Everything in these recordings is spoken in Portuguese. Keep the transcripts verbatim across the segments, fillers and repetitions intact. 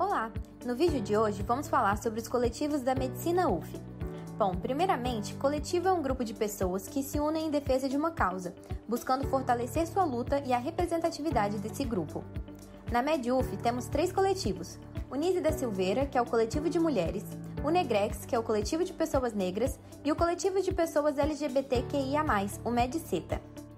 Olá! No vídeo de hoje vamos falar sobre os coletivos da Medicina U F. Bom, primeiramente, coletivo é um grupo de pessoas que se unem em defesa de uma causa, buscando fortalecer sua luta e a representatividade desse grupo. Na Med U F temos três coletivos: o Nise da Silveira, que é o coletivo de mulheres, o Negrex, que é o coletivo de pessoas negras, e o coletivo de pessoas L G B T Q I A mais, o Medceta.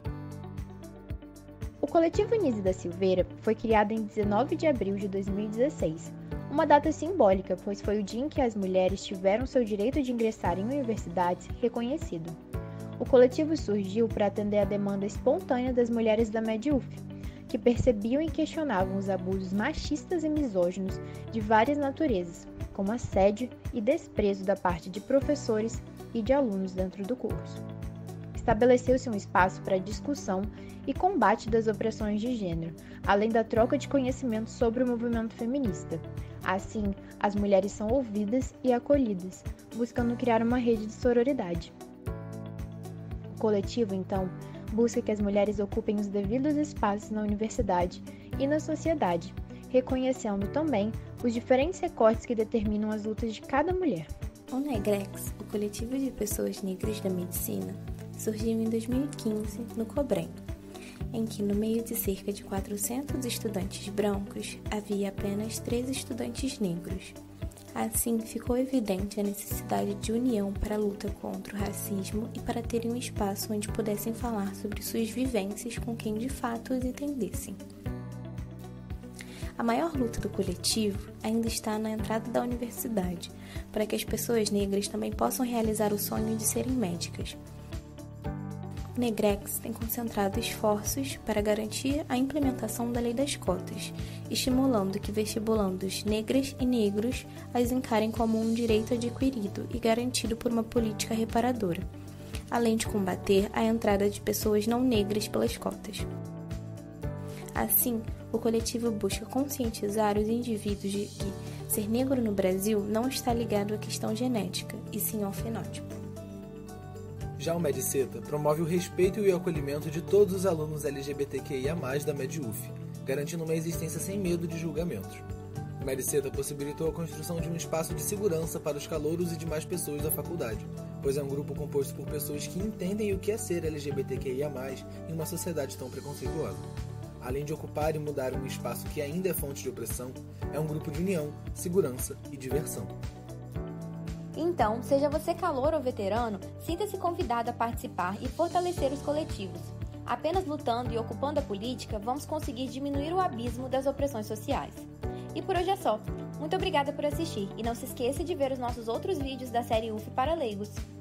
O coletivo Nise da Silveira foi criado em dezenove de abril de dois mil e dezesseis, uma data simbólica, pois foi o dia em que as mulheres tiveram seu direito de ingressar em universidades reconhecido. O coletivo surgiu para atender a demanda espontânea das mulheres da Med U F, que percebiam e questionavam os abusos machistas e misóginos de várias naturezas, como assédio e desprezo da parte de professores e de alunos dentro do curso. Estabeleceu-se um espaço para discussão e combate das opressões de gênero, além da troca de conhecimento sobre o movimento feminista. Assim, as mulheres são ouvidas e acolhidas, buscando criar uma rede de sororidade. O coletivo, então, busca que as mulheres ocupem os devidos espaços na universidade e na sociedade, reconhecendo também os diferentes recortes que determinam as lutas de cada mulher. O Negrex, o coletivo de pessoas negras da medicina, surgiu em dois mil e quinze no Cobrem, em que no meio de cerca de quatrocentos estudantes brancos havia apenas três estudantes negros. Assim, ficou evidente a necessidade de união para a luta contra o racismo e para terem um espaço onde pudessem falar sobre suas vivências com quem de fato os entendessem. A maior luta do coletivo ainda está na entrada da universidade, para que as pessoas negras também possam realizar o sonho de serem médicas. O Negrex tem concentrado esforços para garantir a implementação da lei das cotas, estimulando que vestibulandos negras e negros as encarem como um direito adquirido e garantido por uma política reparadora, além de combater a entrada de pessoas não negras pelas cotas. Assim, o coletivo busca conscientizar os indivíduos de que ser negro no Brasil não está ligado à questão genética, e sim ao fenótipo. Já o Medceta promove o respeito e o acolhimento de todos os alunos L G B T Q I A mais, da Med U F, garantindo uma existência sem medo de julgamentos. O Medceta possibilitou a construção de um espaço de segurança para os calouros e demais pessoas da faculdade, pois é um grupo composto por pessoas que entendem o que é ser L G B T Q I A mais, em uma sociedade tão preconceituosa. Além de ocupar e mudar um espaço que ainda é fonte de opressão, é um grupo de união, segurança e diversão. Então, seja você calouro ou veterano, sinta-se convidado a participar e fortalecer os coletivos. Apenas lutando e ocupando a política, vamos conseguir diminuir o abismo das opressões sociais. E por hoje é só. Muito obrigada por assistir e não se esqueça de ver os nossos outros vídeos da série U F para leigos.